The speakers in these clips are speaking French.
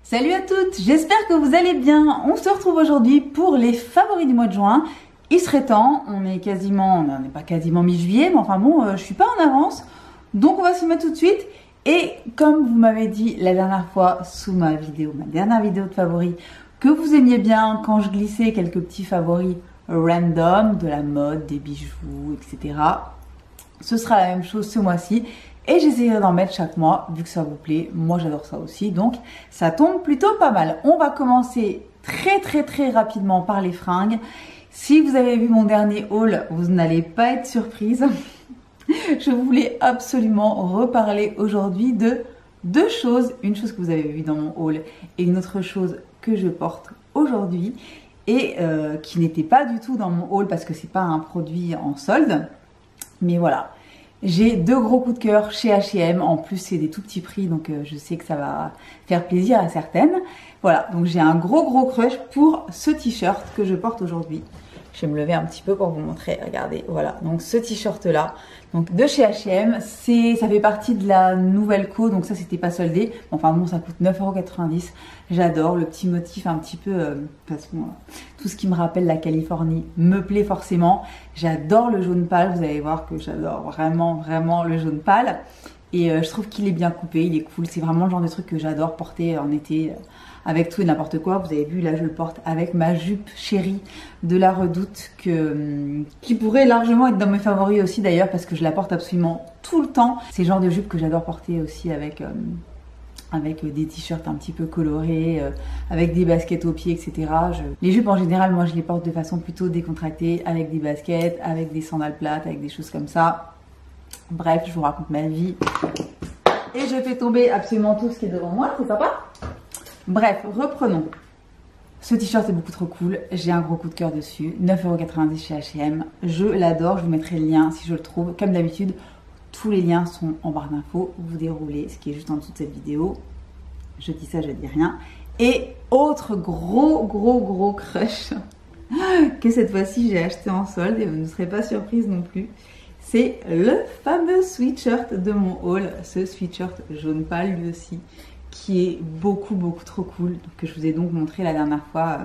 Salut à toutes, j'espère que vous allez bien. On se retrouve aujourd'hui pour les favoris du mois de juin. Il serait temps, on n'est pas quasiment mi-juillet, mais enfin bon, je suis pas en avance. Donc on va s'y mettre tout de suite. Et comme vous m'avez dit la dernière fois sous ma dernière vidéo de favoris, que vous aimiez bien quand je glissais quelques petits favoris random, de la mode, des bijoux, etc. Ce sera la même chose ce mois-ci. Et j'essaierai d'en mettre chaque mois, vu que ça vous plaît. Moi, j'adore ça aussi, donc ça tombe plutôt pas mal. On va commencer très rapidement par les fringues. Si vous avez vu mon dernier haul, vous n'allez pas être surprise. Je voulais absolument reparler aujourd'hui de deux choses. Une chose que vous avez vue dans mon haul et une autre chose que je porte aujourd'hui et qui n'était pas du tout dans mon haul parce que c'est pas un produit en solde. Mais voilà. J'ai deux gros coups de cœur chez H&M, en plus c'est des tout petits prix donc je sais que ça va faire plaisir à certaines. Voilà, donc j'ai un gros crush pour ce t-shirt que je porte aujourd'hui. Je vais me lever un petit peu pour vous montrer, regardez, voilà, donc ce t-shirt là, donc de chez H&M, ça fait partie de la nouvelle co, donc ça c'était pas soldé, enfin bon ça coûte 9,90 €, j'adore le petit motif un petit peu, de toute façon tout ce qui me rappelle la Californie me plaît forcément, j'adore le jaune pâle, vous allez voir que j'adore vraiment le jaune pâle, et je trouve qu'il est bien coupé, il est cool, c'est vraiment le genre de truc que j'adore porter en été, avec tout et n'importe quoi. Vous avez vu, là je le porte avec ma jupe chérie de la Redoute qui pourrait largement être dans mes favoris aussi d'ailleurs parce que je la porte absolument tout le temps. C'est le genre de jupe que j'adore porter aussi avec des t-shirts un petit peu colorés, avec des baskets aux pieds, etc. Les jupes en général, moi je les porte de façon plutôt décontractée, avec des baskets, avec des sandales plates, avec des choses comme ça. Bref, je vous raconte ma vie. Et je fais tomber absolument tout ce qui est devant moi, c'est sympa. Bref, reprenons. Ce t-shirt est beaucoup trop cool, j'ai un gros coup de cœur dessus, 9,90 € chez H&M, je l'adore, je vous mettrai le lien si je le trouve. Comme d'habitude, tous les liens sont en barre d'infos, vous déroulez ce qui est juste en dessous de cette vidéo. Je dis ça, je dis rien. Et autre gros crush que cette fois-ci j'ai acheté en solde et vous ne serez pas surprise non plus. C'est le fameux sweatshirt de mon haul, ce sweatshirt jaune pâle lui aussi, qui est beaucoup trop cool, que je vous ai donc montré la dernière fois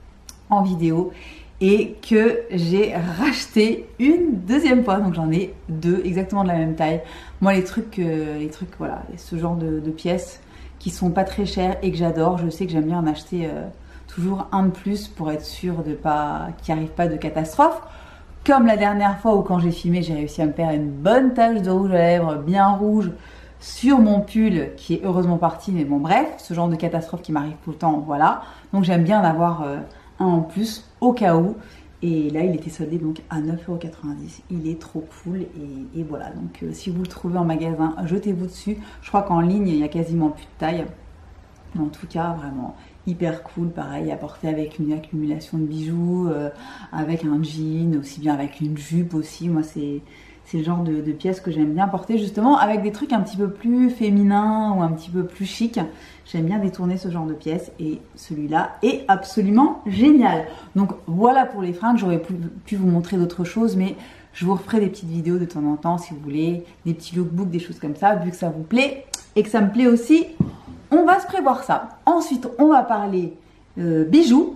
en vidéo et que j'ai racheté une deuxième fois, donc j'en ai deux exactement de la même taille. Moi les trucs voilà, ce genre de pièces qui sont pas très chères et que j'adore, je sais que j'aime bien en acheter toujours un de plus pour être sûre de pas qu'il n'y arrive pas de catastrophe. Comme la dernière fois où quand j'ai filmé, j'ai réussi à me faire une bonne tache de rouge à lèvres bien rouge sur mon pull qui est heureusement parti, mais bon bref, ce genre de catastrophe qui m'arrive tout le temps, voilà. Donc j'aime bien en avoir un en plus au cas où. Et là il était soldé donc à 9,90 €, il est trop cool et voilà. Donc si vous le trouvez en magasin, jetez-vous dessus. Je crois qu'en ligne il y a quasiment plus de taille. Mais en tout cas vraiment hyper cool, pareil à porter avec une accumulation de bijoux, avec un jean, aussi bien avec une jupe aussi. Moi c'est le genre de pièces que j'aime bien porter justement avec des trucs un petit peu plus féminins ou un petit peu plus chic. J'aime bien détourner ce genre de pièces et celui-là est absolument génial. Donc voilà pour les fringues, j'aurais pu vous montrer d'autres choses mais je vous referai des petites vidéos de temps en temps si vous voulez, des petits lookbooks, des choses comme ça, vu que ça vous plaît et que ça me plaît aussi. On va se prévoir ça. Ensuite, on va parler bijoux.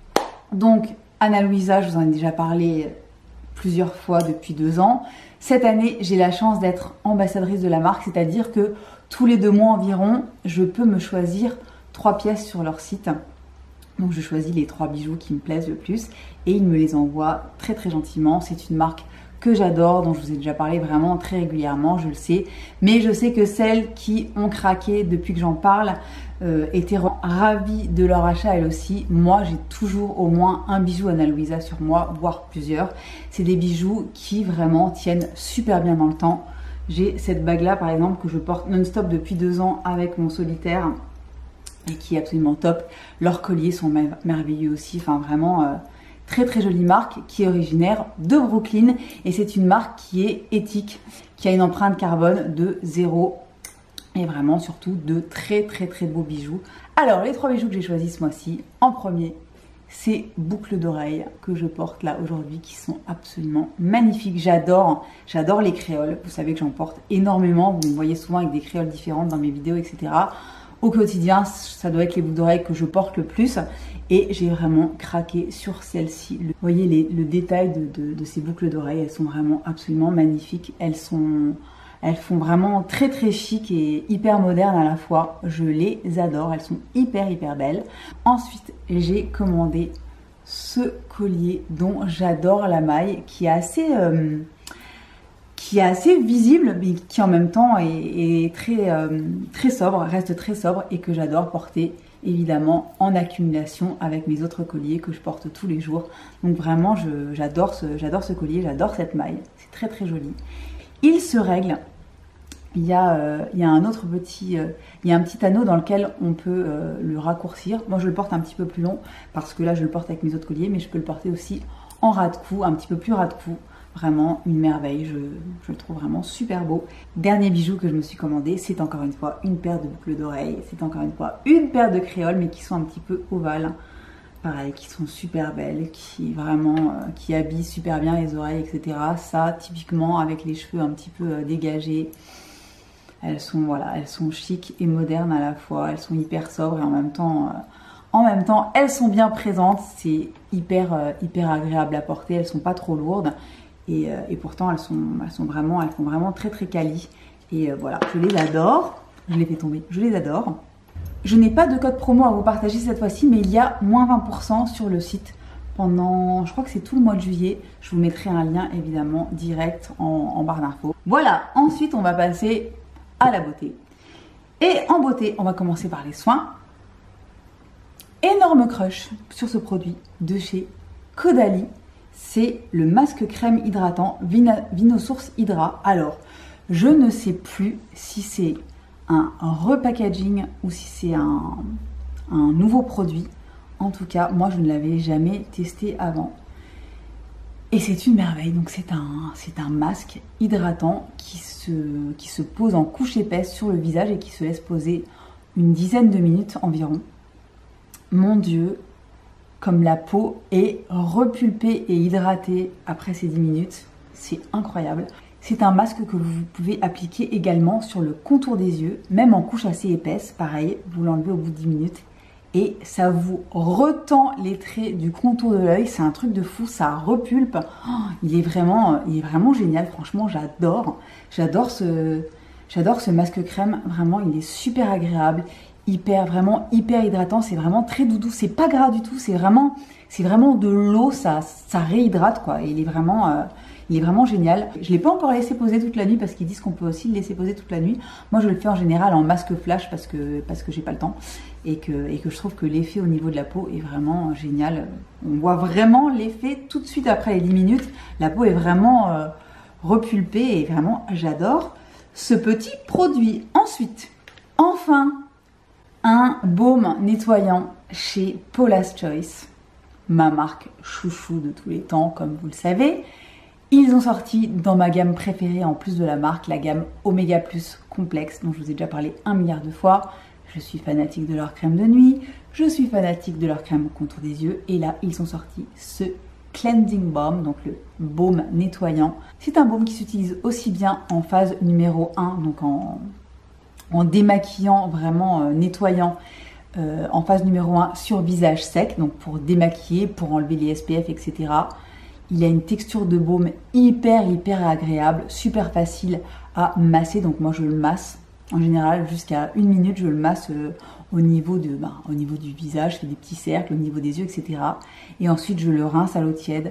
Donc, Ana Luisa, je vous en ai déjà parlé plusieurs fois depuis 2 ans. Cette année, j'ai la chance d'être ambassadrice de la marque, c'est-à-dire que tous les 2 mois environ, je peux me choisir 3 pièces sur leur site. Donc, je choisis les 3 bijoux qui me plaisent le plus et ils me les envoient très gentiment. C'est une marque que j'adore, dont je vous ai déjà parlé vraiment très régulièrement, je le sais. Mais je sais que celles qui ont craqué depuis que j'en parle étaient ravies de leur achat elles aussi. Moi, j'ai toujours au moins un bijou Ana Luisa sur moi, voire plusieurs. C'est des bijoux qui vraiment tiennent super bien dans le temps. J'ai cette bague-là, par exemple, que je porte non-stop depuis 2 ans avec mon solitaire et qui est absolument top. Leurs colliers sont merveilleux aussi, enfin vraiment... très jolie marque qui est originaire de Brooklyn et c'est une marque qui est éthique, qui a une empreinte carbone de 0 et vraiment surtout de très beaux bijoux. Alors les 3 bijoux que j'ai choisis ce mois-ci, en premier ces boucles d'oreilles que je porte là aujourd'hui qui sont absolument magnifiques. J'adore les créoles, vous savez que j'en porte énormément, vous me voyez souvent avec des créoles différentes dans mes vidéos etc. au quotidien, ça doit être les boucles d'oreilles que je porte le plus. Et j'ai vraiment craqué sur celle-ci. Vous voyez le détail de ces boucles d'oreilles, elles sont vraiment absolument magnifiques. Elles font vraiment très très chic et hyper modernes à la fois. Je les adore, elles sont hyper belles. Ensuite, j'ai commandé ce collier dont j'adore la maille, qui est assez visible, mais qui en même temps est très sobre, reste très sobre et que j'adore porter évidemment en accumulation avec mes autres colliers que je porte tous les jours. Donc vraiment, j'adore ce collier, j'adore cette maille, c'est très très joli. Il se règle. Il y a un autre petit, il y a un petit anneau dans lequel on peut le raccourcir. Moi je le porte un petit peu plus long parce que là je le porte avec mes autres colliers, mais je peux le porter aussi en ras de cou, un petit peu plus ras de cou. Vraiment une merveille, je le trouve vraiment super beau. Dernier bijou que je me suis commandé, c'est encore une fois une paire de boucles d'oreilles. C'est encore une fois une paire de créoles, mais qui sont un petit peu ovales. Pareil, qui sont super belles, qui habillent super bien les oreilles, etc. Ça, typiquement, avec les cheveux un petit peu dégagés. Elles sont chic et modernes à la fois. Elles sont hyper sobres et en même temps, elles sont bien présentes. C'est hyper agréable à porter. Elles sont pas trop lourdes. Et pourtant elles font vraiment très très quali. Et voilà, je les adore. Je les fais tomber, je les adore. Je n'ai pas de code promo à vous partager cette fois-ci, mais il y a moins 20% sur le site pendant, je crois que c'est tout le mois de juillet. Je vous mettrai un lien évidemment direct en barre d'infos. Voilà, ensuite on va passer à la beauté. Et en beauté, on va commencer par les soins. Énorme crush sur ce produit de chez Caudalie. C'est le masque crème hydratant Vinosource Hydra. Alors, je ne sais plus si c'est un repackaging ou si c'est un nouveau produit. En tout cas, moi, je ne l'avais jamais testé avant. Et c'est une merveille. Donc, c'est un masque hydratant qui se pose en couche épaisse sur le visage et qui se laisse poser une dizaine de minutes environ. Mon Dieu, comme la peau est repulpée et hydratée après ces 10 minutes, c'est incroyable. C'est un masque que vous pouvez appliquer également sur le contour des yeux, même en couche assez épaisse, pareil, vous l'enlevez au bout de 10 minutes et ça vous retend les traits du contour de l'œil, c'est un truc de fou, ça repulpe. Oh, il est vraiment génial, franchement j'adore ce masque crème, vraiment il est super agréable. Vraiment hyper hydratant, c'est vraiment très doudou, c'est pas gras du tout, c'est vraiment de l'eau, ça réhydrate quoi, et il est vraiment génial. Je l'ai pas encore laissé poser toute la nuit parce qu'ils disent qu'on peut aussi le laisser poser toute la nuit. Moi je le fais en général en masque flash parce que j'ai pas le temps et que je trouve que l'effet au niveau de la peau est vraiment génial. On voit vraiment l'effet tout de suite après les 10 minutes, la peau est vraiment repulpée et vraiment j'adore ce petit produit. Ensuite, enfin, un baume nettoyant chez Paula's Choice, ma marque chouchou de tous les temps, comme vous le savez. Ils ont sorti dans ma gamme préférée, en plus de la marque, la gamme Omega Plus Complexe, dont je vous ai déjà parlé 1 milliard de fois. Je suis fanatique de leur crème de nuit, je suis fanatique de leur crème contour des yeux, et là, ils ont sorti ce Cleansing Balm, donc le baume nettoyant. C'est un baume qui s'utilise aussi bien en phase numéro 1, donc en démaquillant, vraiment nettoyant en phase numéro 1 sur visage sec, donc pour démaquiller, pour enlever les SPF, etc. Il a une texture de baume hyper agréable, super facile à masser, donc moi je le masse en général jusqu'à 1 minute, je le masse au niveau du visage, je fais des petits cercles au niveau des yeux, etc. Et ensuite je le rince à l'eau tiède.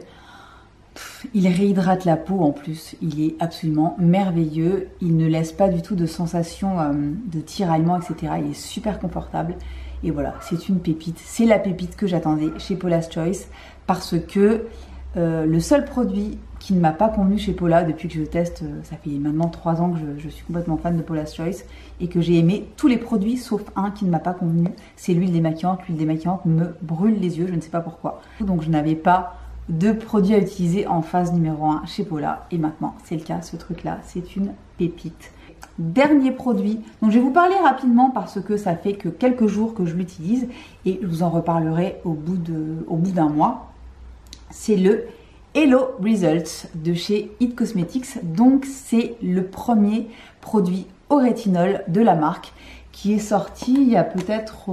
Il réhydrate la peau en plus, il est absolument merveilleux, il ne laisse pas du tout de sensation de tiraillement, etc. Il est super confortable et voilà, c'est une pépite, c'est la pépite que j'attendais chez Paula's Choice parce que le seul produit qui ne m'a pas convenu chez Paula depuis que je teste, ça fait maintenant 3 ans que je suis complètement fan de Paula's Choice et que j'ai aimé tous les produits sauf un qui ne m'a pas convenu, c'est l'huile démaquillante. L'huile démaquillante me brûle les yeux, je ne sais pas pourquoi. Donc je n'avais pas de produits à utiliser en phase numéro 1 chez Paula et maintenant c'est le cas, ce truc là c'est une pépite. Dernier produit, donc je vais vous parler rapidement parce que ça fait que quelques jours que je l'utilise et je vous en reparlerai au bout d'un mois. C'est le Hello Results de chez It Cosmetics, donc c'est le premier produit au rétinol de la marque qui est sorti il y a peut-être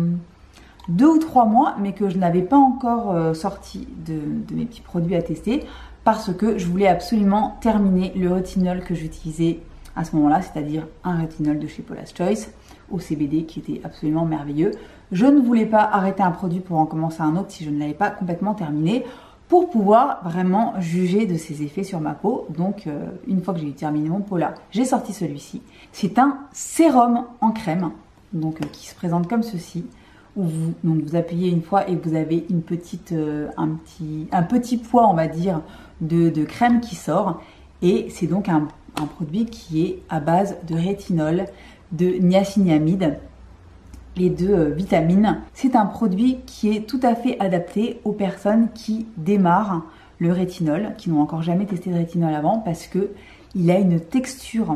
2 ou 3 mois, mais que je n'avais pas encore sorti de mes petits produits à tester parce que je voulais absolument terminer le rétinol que j'utilisais à ce moment-là, c'est-à-dire un rétinol de chez Paula's Choice au CBD qui était absolument merveilleux. Je ne voulais pas arrêter un produit pour en commencer un autre si je ne l'avais pas complètement terminé pour pouvoir vraiment juger de ses effets sur ma peau. Donc une fois que j'ai terminé mon Paula, j'ai sorti celui-ci. C'est un sérum en crème donc qui se présente comme ceci. Où vous appuyez une fois et vous avez une petite, un petit poids, on va dire, de crème qui sort. Et c'est donc un produit qui est à base de rétinol, de niacinamide et de vitamines. C'est un produit qui est tout à fait adapté aux personnes qui démarrent le rétinol, qui n'ont encore jamais testé de rétinol avant, parce que il a une texture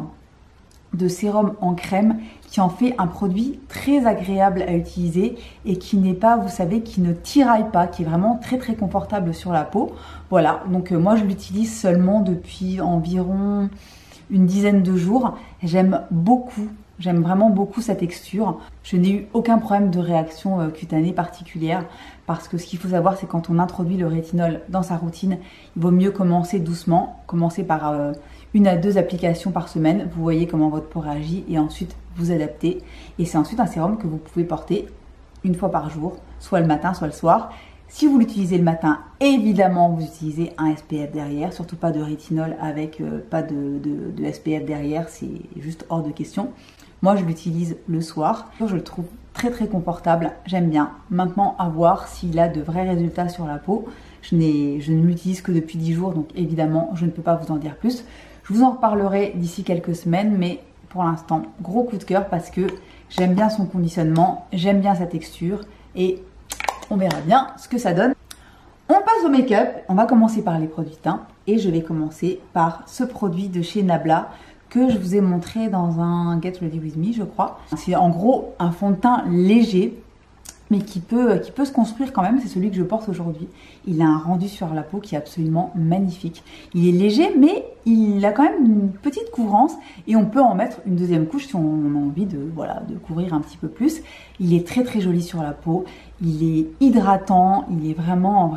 de sérum en crème qui en fait un produit très agréable à utiliser et qui n'est pas, vous savez, qui ne tiraille pas, qui est vraiment très très confortable sur la peau. Voilà, donc moi je l'utilise seulement depuis environ une dizaine de jours. J'aime beaucoup, j'aime vraiment beaucoup sa texture. Je n'ai eu aucun problème de réaction cutanée particulière parce que ce qu'il faut savoir, c'est quand on introduit le rétinol dans sa routine, il vaut mieux commencer doucement, commencer par 1 à 2 applications par semaine. Vous voyez comment votre peau réagit et ensuite vous adaptez. Et c'est ensuite un sérum que vous pouvez porter 1 fois par jour, soit le matin, soit le soir. Si vous l'utilisez le matin, évidemment, vous utilisez un SPF derrière, surtout pas de rétinol avec pas de SPF derrière, c'est juste hors de question. Moi, je l'utilise le soir. Je le trouve très très confortable, j'aime bien. Maintenant, à voir s'il a de vrais résultats sur la peau. Je ne l'utilise que depuis 10 jours, donc évidemment, je ne peux pas vous en dire plus. Je vous en reparlerai d'ici quelques semaines, mais pour l'instant, gros coup de cœur parce que j'aime bien son conditionnement, j'aime bien sa texture et on verra bien ce que ça donne. On passe au make-up, on va commencer par les produits teint et je vais commencer par ce produit de chez Nabla que je vous ai montré dans un Get Ready With Me, je crois. C'est en gros un fond de teint léger, mais qui peut se construire quand même. C'est celui que je porte aujourd'hui. Il a un rendu sur la peau qui est absolument magnifique. Il est léger, mais il a quand même une petite couvrance et on peut en mettre une deuxième couche si on a envie de couvrir un petit peu plus. Il est très très joli sur la peau. Il est hydratant. Il est vraiment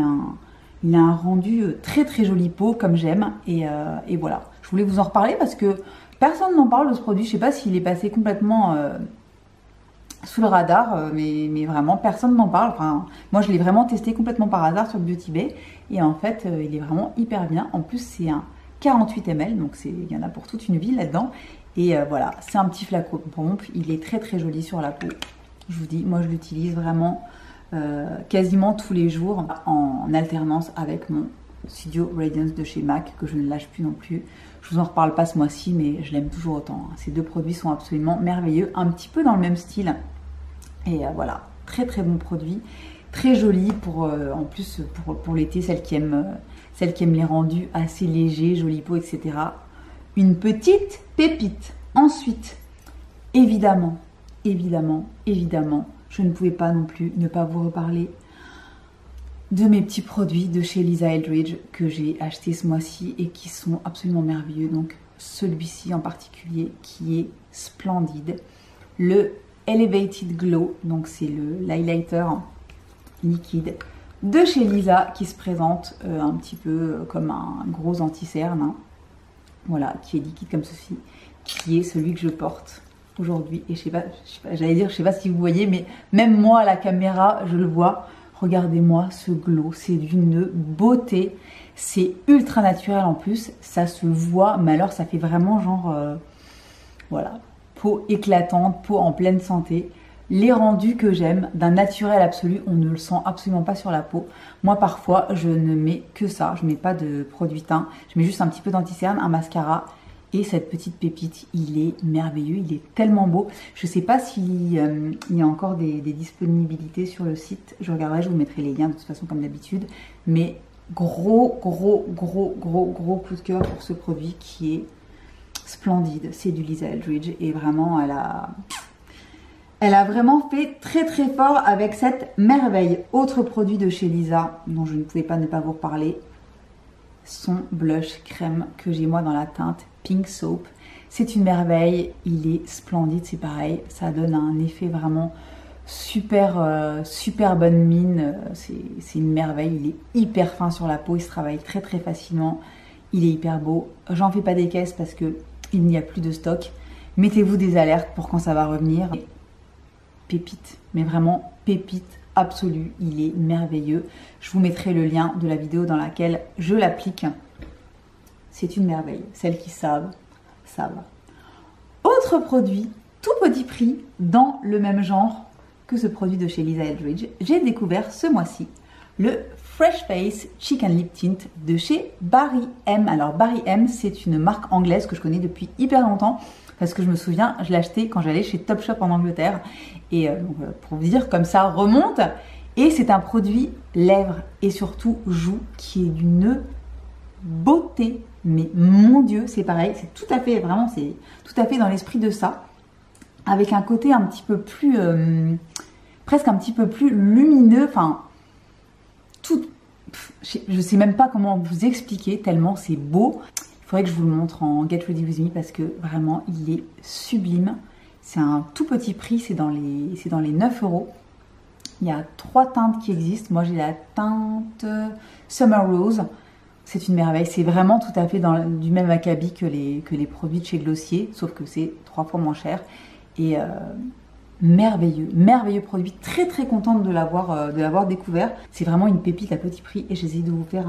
il a un rendu très très joli peau comme j'aime. Et voilà. Je voulais vous en reparler parce que personne n'en parle de ce produit. Je sais pas s'il est passé complètement sous le radar, mais vraiment personne n'en parle. Enfin, moi je l'ai vraiment testé complètement par hasard sur Beauty Bay et en fait il est vraiment hyper bien. En plus c'est un 48 ml, donc il y en a pour toute une vie là-dedans. Et voilà, c'est un petit flacon de pompe, il est très très joli sur la peau. Je vous dis, moi je l'utilise vraiment quasiment tous les jours en alternance avec mon Studio Radiance de chez MAC que je ne lâche plus non plus. Je vous en reparle pas ce mois-ci, mais je l'aime toujours autant. Ces deux produits sont absolument merveilleux, un petit peu dans le même style. Et voilà, très très bon produit, très joli pour en plus pour l'été, celles qui aiment les rendus assez légers, jolie peau, etc. Une petite pépite. Ensuite, évidemment, je ne pouvais pas non plus ne pas vous reparler de mes petits produits de chez Lisa Eldridge que j'ai acheté ce mois-ci et qui sont absolument merveilleux. Donc celui-ci en particulier qui est splendide. Le Elevated Glow, donc c'est l'highlighter liquide de chez Lisa qui se présente un petit peu comme un gros anti-cerne. Hein. Voilà, qui est liquide comme ceci, qui est celui que je porte aujourd'hui. Et je sais pas si vous voyez, mais même moi à la caméra, je le vois. Regardez-moi ce glow, c'est d'une beauté, c'est ultra naturel en plus, ça se voit, mais alors ça fait vraiment genre, voilà, peau éclatante, peau en pleine santé. Les rendus que j'aime, d'un naturel absolu, on ne le sent absolument pas sur la peau. Moi parfois, je ne mets que ça, je mets pas de produit teint, je mets juste un petit peu d'anti-cerne, un mascara. Et cette petite pépite, il est merveilleux, il est tellement beau. Je ne sais pas s'il y a encore des disponibilités sur le site. Je regarderai, je vous mettrai les liens de toute façon comme d'habitude. Mais gros coup de cœur pour ce produit qui est splendide. C'est du Lisa Eldridge et vraiment elle a vraiment fait très très fort avec cette merveille. Autre produit de chez Lisa dont je ne pouvais pas ne pas vous reparler. Son blush crème que j'ai moi dans la teinte Pink Soap. C'est une merveille, il est splendide, c'est pareil, ça donne un effet vraiment super bonne mine, c'est une merveille, il est hyper fin sur la peau, il se travaille très facilement, il est hyper beau. J'en fais pas des caisses parce que il n'y a plus de stock. Mettez-vous des alertes pour quand ça va revenir. Pépite, mais vraiment pépite absolue, il est merveilleux. Je vous mettrai le lien de la vidéo dans laquelle je l'applique. C'est une merveille, celles qui savent. Autre produit, tout petit prix, dans le même genre que ce produit de chez Lisa Eldridge, j'ai découvert ce mois-ci le Fresh Face Chicken Lip Tint de chez Barry M. Alors Barry M, c'est une marque anglaise que je connais depuis hyper longtemps parce que je me souviens, je l'ai acheté quand j'allais chez Topshop en Angleterre et pour vous dire, comme ça remonte. Et c'est un produit lèvres et surtout joues qui est d'une beauté. Mais mon Dieu, c'est pareil, c'est tout à fait, vraiment, c'est tout à fait dans l'esprit de ça. Avec un côté un petit peu plus, presque un petit peu plus lumineux, enfin, je sais même pas comment vous expliquer tellement c'est beau. Il faudrait que je vous le montre en Get Ready With Me parce que vraiment, il est sublime. C'est un tout petit prix, c'est dans les 9 €. Il y a 3 teintes qui existent. Moi, j'ai la teinte Summer Rose. C'est une merveille. C'est vraiment tout à fait du même acabit que les produits de chez Glossier, sauf que c'est 3 fois moins cher. Et merveilleux produit. Très contente de l'avoir découvert. C'est vraiment une pépite à petit prix et j'essaie de vous faire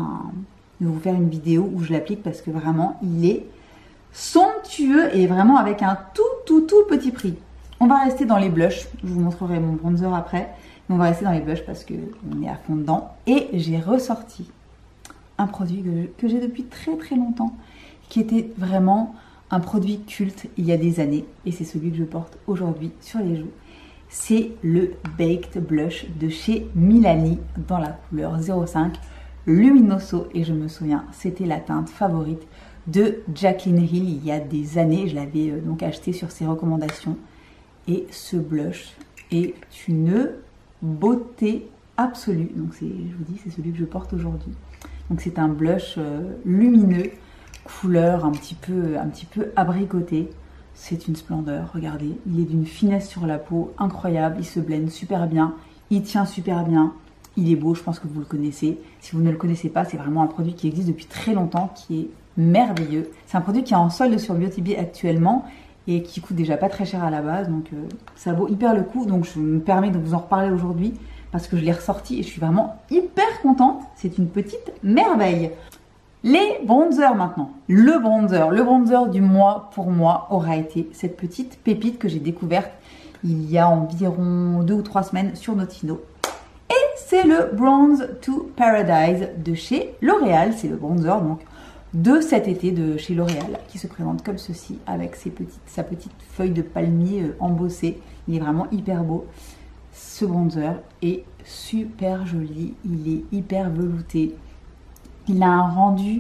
une vidéo où je l'applique parce que vraiment, il est somptueux et vraiment avec un tout petit prix. On va rester dans les blushs. Je vous montrerai mon bronzer après. Mais on va rester dans les blushs parce qu'on est à fond dedans. Et j'ai ressorti un produit que j'ai depuis très longtemps, qui était vraiment un produit culte il y a des années. Et c'est celui que je porte aujourd'hui sur les joues. C'est le Baked Blush de chez Milani dans la couleur 05 Luminoso. Et je me souviens, c'était la teinte favorite de Jaclyn Hill il y a des années. Je l'avais donc acheté sur ses recommandations. Et ce blush est une beauté absolue. Donc je vous dis, c'est celui que je porte aujourd'hui. Donc c'est un blush lumineux, couleur un petit peu abricoté. C'est une splendeur, regardez. Il est d'une finesse sur la peau incroyable. Il se blende super bien, il tient super bien. Il est beau, je pense que vous le connaissez. Si vous ne le connaissez pas, c'est vraiment un produit qui existe depuis très longtemps, qui est merveilleux. C'est un produit qui est en solde sur Beauty Bay actuellement et qui coûte déjà pas très cher à la base. Donc ça vaut hyper le coup. Donc je me permets de vous en reparler aujourd'hui parce que je l'ai ressorti et je suis vraiment hyper contente. C'est une petite merveille. Les bronzers maintenant. Le bronzer du mois pour moi aura été cette petite pépite que j'ai découverte il y a environ 2 ou 3 semaines sur Notino. Et c'est le Bronze to Paradise de chez L'Oréal. C'est le bronzer donc de cet été de chez L'Oréal qui se présente comme ceci avec sa petite feuille de palmier embossée. Il est vraiment hyper beau. Ce bronzer est super joli, il est hyper velouté. Il a un rendu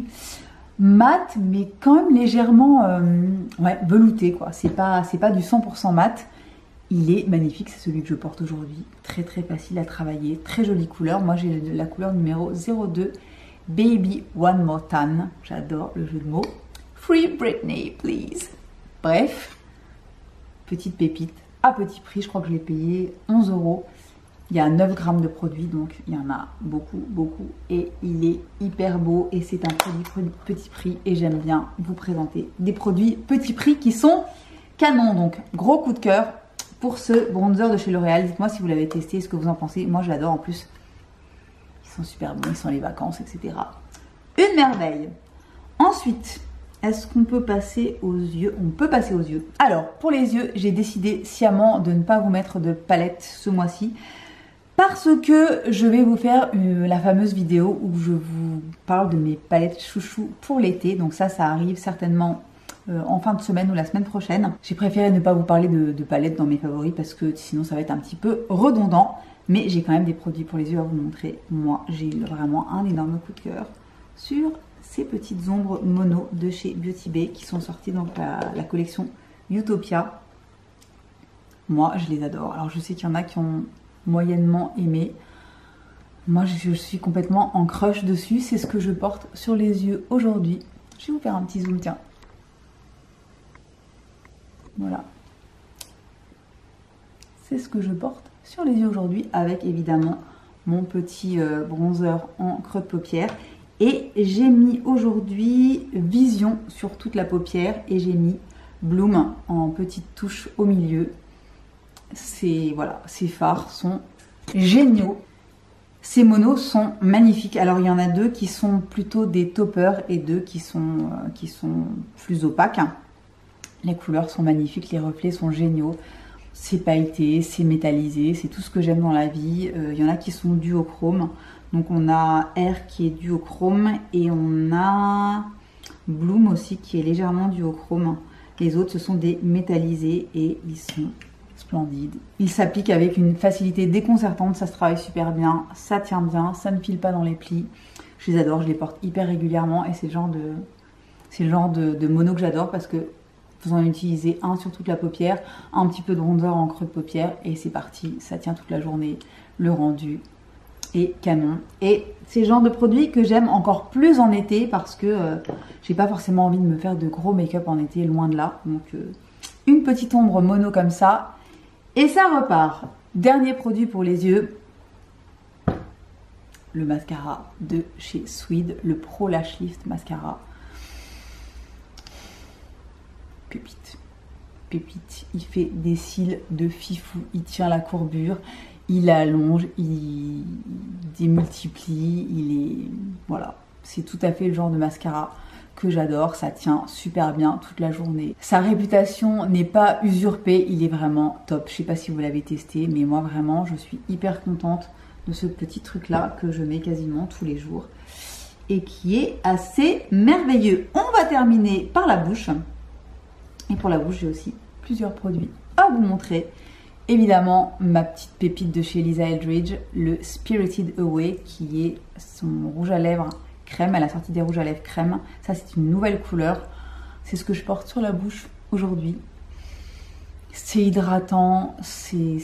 mat, mais quand même légèrement velouté, quoi. C'est pas du 100% mat. Il est magnifique, c'est celui que je porte aujourd'hui. Très facile à travailler, très jolie couleur. Moi, j'ai la couleur numéro 02, Baby One More Tan. J'adore le jeu de mots. Free Britney, please. Bref, petite pépite à petit prix. Je crois que je l'ai payé 11 €. Il y a 9 grammes de produit, donc il y en a beaucoup. Et il est hyper beau et c'est un produit petit prix. Et j'aime bien vous présenter des produits petit prix qui sont canons. Donc, gros coup de cœur pour ce bronzer de chez L'Oréal. Dites-moi si vous l'avez testé, ce que vous en pensez. Moi, je l'adore en plus. Ils sont super bons, ils sont les vacances, etc. Une merveille. Ensuite, est-ce qu'on peut passer aux yeux? On peut passer aux yeux. Alors, pour les yeux, j'ai décidé sciemment de ne pas vous mettre de palette ce mois-ci. Parce que je vais vous faire la fameuse vidéo où je vous parle de mes palettes chouchou pour l'été. Donc ça arrive certainement en fin de semaine ou la semaine prochaine. J'ai préféré ne pas vous parler de palettes dans mes favoris parce que sinon ça va être un petit peu redondant. Mais j'ai quand même des produits pour les yeux à vous montrer. Moi, j'ai vraiment un énorme coup de cœur sur ces petites ombres mono de chez Beauty Bay qui sont sorties dans la collection Utopia. Moi, je les adore. Alors je sais qu'il y en a qui ont moyennement aimé. Moi, je suis complètement en crush dessus. C'est ce que je porte sur les yeux aujourd'hui. Je vais vous faire un petit zoom, tiens. Voilà. C'est ce que je porte sur les yeux aujourd'hui, avec évidemment mon petit bronzer en creux de paupière. Et j'ai mis aujourd'hui Vision sur toute la paupière et j'ai mis Bloom en petite touche au milieu. Voilà, ces fards sont géniaux. Ces monos sont magnifiques. Alors il y en a deux qui sont plutôt des toppers et deux qui sont plus opaques. Les couleurs sont magnifiques, les reflets sont géniaux. C'est pailleté, c'est métallisé, c'est tout ce que j'aime dans la vie. Il y en a qui sont duochrome. Donc on a Air qui est duochrome et on a Bloom aussi qui est légèrement duochrome. Les autres ce sont des métallisés et ils sont splendides. Ils s'appliquent avec une facilité déconcertante, ça se travaille super bien, ça tient bien, ça ne file pas dans les plis. Je les adore, je les porte hyper régulièrement et c'est le genre de mono que j'adore parce que vous en utilisez un sur toute la paupière, un petit peu de bronzer en creux de paupière et c'est parti, ça tient toute la journée. Le rendu est canon. Et c'est le genre de produit que j'aime encore plus en été parce que j'ai pas forcément envie de me faire de gros make-up en été, loin de là. Donc une petite ombre mono comme ça et ça repart. Dernier produit pour les yeux, le mascara de chez Swede, le Pro Lash Lift Mascara. Pépite, pépite, il fait des cils de fifou, il tient la courbure, il allonge, il démultiplie, voilà, c'est tout à fait le genre de mascara que j'adore, ça tient super bien toute la journée. Sa réputation n'est pas usurpée, il est vraiment top. Je sais pas si vous l'avez testé, mais moi vraiment, je suis hyper contente de ce petit truc là que je mets quasiment tous les jours et qui est assez merveilleux. On va terminer par la bouche. Et pour la bouche, j'ai aussi plusieurs produits à vous montrer. Évidemment, ma petite pépite de chez Lisa Eldridge, le Spirited Away, qui est son rouge à lèvres crème. Elle a sorti des rouges à lèvres crème. Ça, c'est une nouvelle couleur. C'est ce que je porte sur la bouche aujourd'hui. C'est hydratant, c'est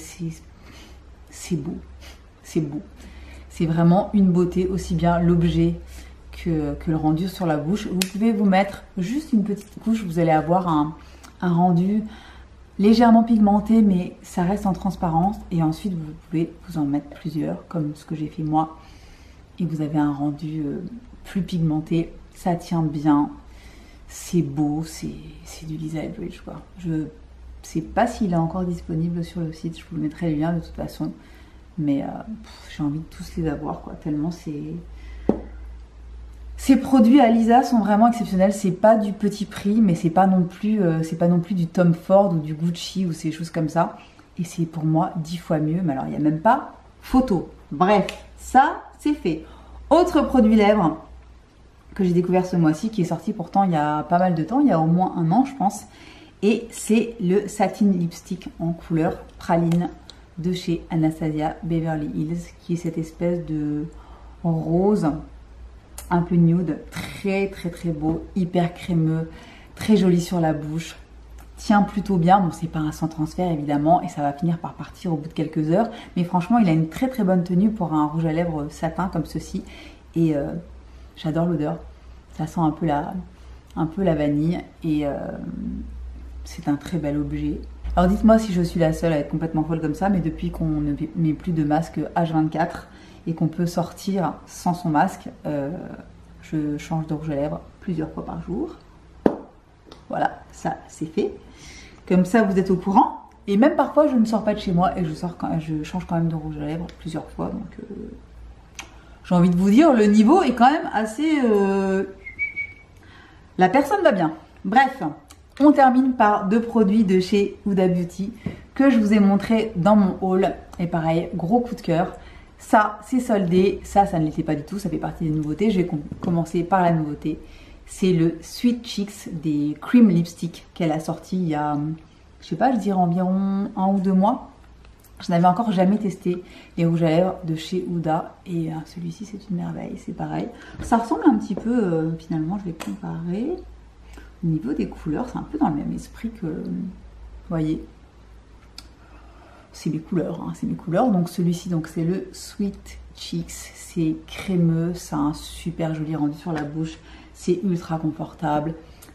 beau. C'est beau. C'est vraiment une beauté, aussi bien l'objet que le rendu sur la bouche. Vous pouvez vous mettre juste une petite couche, vous allez avoir un rendu légèrement pigmenté, mais ça reste en transparence. Et ensuite, vous pouvez vous en mettre plusieurs, comme ce que j'ai fait moi. Et vous avez un rendu plus pigmenté. Ça tient bien. C'est beau. C'est du Lisa Eldridge, quoi. Je sais pas s'il est encore disponible sur le site. Je vous mettrai les liens de toute façon. Mais j'ai envie de tous les avoir, quoi. Tellement c'est... Ces produits à Lisa sont vraiment exceptionnels. C'est pas du petit prix, mais c'est pas non plus du Tom Ford ou du Gucci ou ces choses comme ça. Et c'est pour moi 10 fois mieux. Mais alors il n'y a même pas photo. Bref, ça c'est fait. Autre produit lèvres que j'ai découvert ce mois-ci, qui est sorti pourtant il y a pas mal de temps, il y a au moins un an je pense. Et c'est le Satin Lipstick en couleur praline de chez Anastasia Beverly Hills, qui est cette espèce de rose un peu nude, très très très beau, hyper crémeux, très joli sur la bouche, tient plutôt bien. Bon, c'est pas un sans transfert évidemment et ça va finir par partir au bout de quelques heures, mais franchement il a une très très bonne tenue pour un rouge à lèvres satin comme ceci et j'adore l'odeur, ça sent un peu la vanille et c'est un très bel objet. Alors dites-moi si je suis la seule à être complètement folle comme ça, mais depuis qu'on ne met plus de masque H24 et qu'on peut sortir sans son masque, je change de rouge à lèvres plusieurs fois par jour. Voilà, ça c'est fait. Comme ça vous êtes au courant. Et même parfois je ne sors pas de chez moi et je change quand même de rouge à lèvres plusieurs fois. Donc j'ai envie de vous dire, le niveau est quand même assez... La personne va bien. Bref, on termine par deux produits de chez Huda Beauty que je vous ai montré dans mon haul. Et pareil, gros coup de cœur. Ça, c'est soldé. Ça ne l'était pas du tout. Ça fait partie des nouveautés. Je vais commencer par la nouveauté. C'est le Sweet Cheeks des Cream Lipstick qu'elle a sorti il y a, je sais pas, je dirais environ 1 ou 2 mois. Je n'avais encore jamais testé les rouges à lèvres de chez Huda. Et celui-ci, c'est une merveille. C'est pareil. Ça ressemble un petit peu, finalement, je vais comparer. Au niveau des couleurs, c'est un peu dans le même esprit que... Vous voyez, c'est mes couleurs, hein, c'est mes couleurs. Donc celui-ci, donc c'est le Sweet Cheeks. C'est crémeux, ça a un super joli rendu sur la bouche. C'est ultra confortable.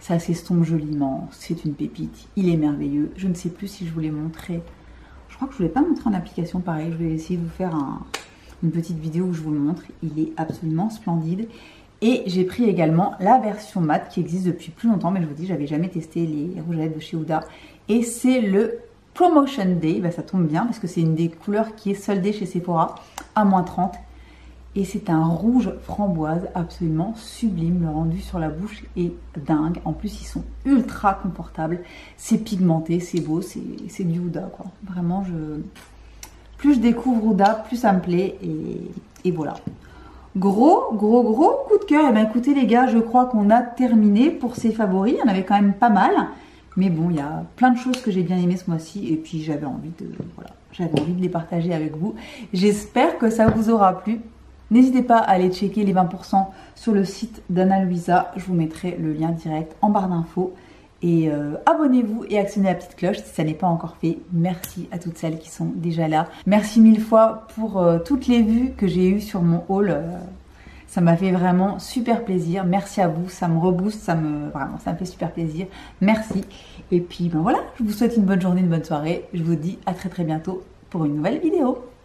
Ça s'estompe joliment, c'est une pépite, il est merveilleux. Je ne sais plus si je vous l'ai montré. Je crois que je ne vous l'ai pas montré en application, pareil. Je vais essayer de vous faire une petite vidéo où je vous le montre. Il est absolument splendide. Et j'ai pris également la version mat qui existe depuis plus longtemps, mais je vous dis, j'avais jamais testé les rouges à lèvres de chez Huda. Et c'est le Promotion Day, ça tombe bien parce que c'est une des couleurs qui est soldée chez Sephora à -30. Et c'est un rouge framboise absolument sublime. Le rendu sur la bouche est dingue. En plus, ils sont ultra confortables. C'est pigmenté, c'est beau, c'est du Huda, quoi. Vraiment, plus je découvre Huda, plus ça me plaît. Et voilà. Gros coup de cœur. Et bien écoutez les gars, je crois qu'on a terminé pour ces favoris. Il y en avait quand même pas mal. Mais bon, il y a plein de choses que j'ai bien aimées ce mois-ci. Et puis j'avais envie de les partager avec vous. J'espère que ça vous aura plu. N'hésitez pas à aller checker les 20% sur le site d'Anna Luisa. Je vous mettrai le lien direct en barre d'infos. Et abonnez-vous et actionnez la petite cloche si ça n'est pas encore fait. Merci à toutes celles qui sont déjà là. Merci 1000 fois pour toutes les vues que j'ai eues sur mon haul. Ça m'a fait vraiment super plaisir. Merci à vous, ça me rebooste, vraiment, ça me fait super plaisir. Merci. Et puis ben voilà, je vous souhaite une bonne journée, une bonne soirée. Je vous dis à très bientôt pour une nouvelle vidéo.